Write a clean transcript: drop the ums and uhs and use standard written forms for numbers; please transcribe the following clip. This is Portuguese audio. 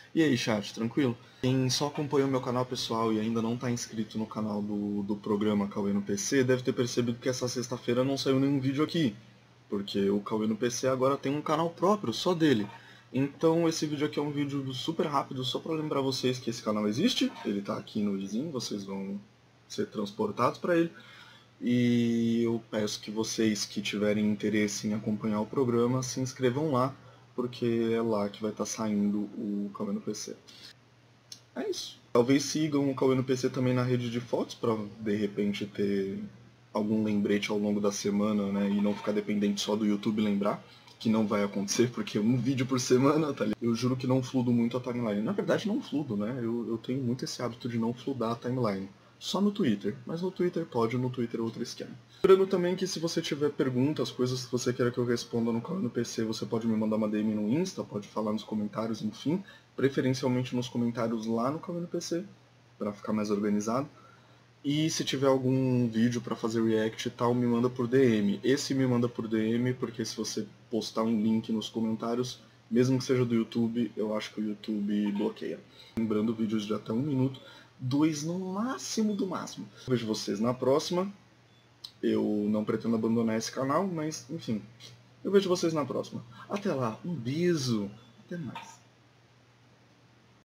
E aí, chat, tranquilo? Quem só acompanha o meu canal pessoal e ainda não está inscrito no canal do programa Cauê no PC deve ter percebido que essa sexta-feira não saiu nenhum vídeo aqui, porque o Cauê no PC agora tem um canal próprio, só dele. Então esse vídeo aqui é um vídeo super rápido, só para lembrar vocês que esse canal existe, ele está aqui no vizinho, vocês vão ser transportados para ele. E eu peço que vocês que tiverem interesse em acompanhar o programa se inscrevam lá, porque é lá que vai estar saindo o Cauê no PC. É isso. Talvez sigam o Cauê no PC também na rede de fotos, para de repente ter algum lembrete ao longo da semana, né? E não ficar dependente só do YouTube lembrar, que não vai acontecer, porque um vídeo por semana, tá ligado? Eu juro que não fludo muito a timeline. Na verdade, não fludo, né? Eu tenho muito esse hábito de não fludar a timeline. Só no Twitter, mas no Twitter pode, no Twitter é outro esquema. Lembrando também que se você tiver perguntas, coisas que você queira que eu responda no canal no PC, você pode me mandar uma DM no Insta, pode falar nos comentários, enfim. Preferencialmente nos comentários lá no canal no PC, para ficar mais organizado. E se tiver algum vídeo para fazer react e tal, me manda por DM. Esse me manda por DM, porque se você postar um link nos comentários, mesmo que seja do YouTube, eu acho que o YouTube bloqueia. Lembrando, vídeos de até 1 minuto, 2 no máximo do máximo. Vejo vocês na próxima. Eu não pretendo abandonar esse canal, mas enfim. Eu vejo vocês na próxima. Até lá, um beijo. Até mais.